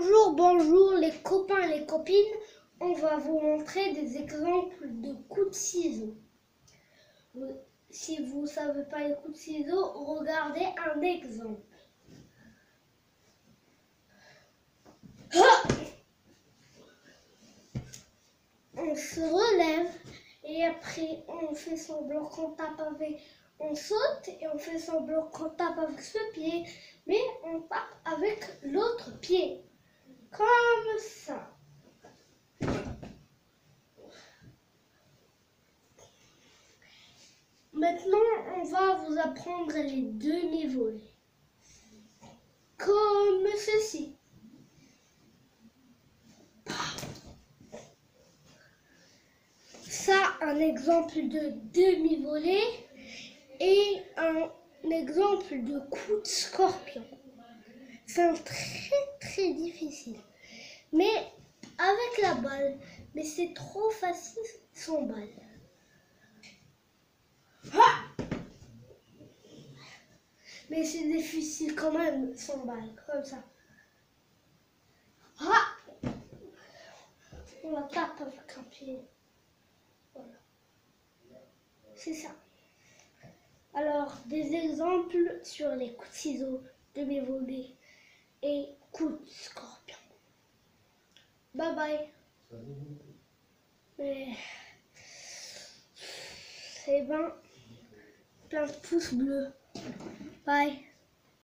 Bonjour, bonjour les copains et les copines. On va vous montrer des exemples de coups de ciseaux. Si vous ne savez pas les coups de ciseaux, regardez un exemple. On se relève et après on fait semblant qu'on tape avec... On saute et on fait semblant qu'on tape avec ce pied, mais on tape avec l'autre pied. Comme ça. Maintenant, on va vous apprendre les demi-volées. Comme ceci. Ça, un exemple de demi-volée et un exemple de coup de scorpion. C'est très difficile. Mais avec la balle, mais c'est trop facile sans balle. Ah! Mais c'est difficile quand même sans balle, comme ça. Ah! On la tape avec un pied. Voilà. C'est ça. Alors, des exemples sur les coups de ciseaux, demi-volée et coups de scorpion. Bye bye. Mais c'est ben plein de pouces bleus. Bye.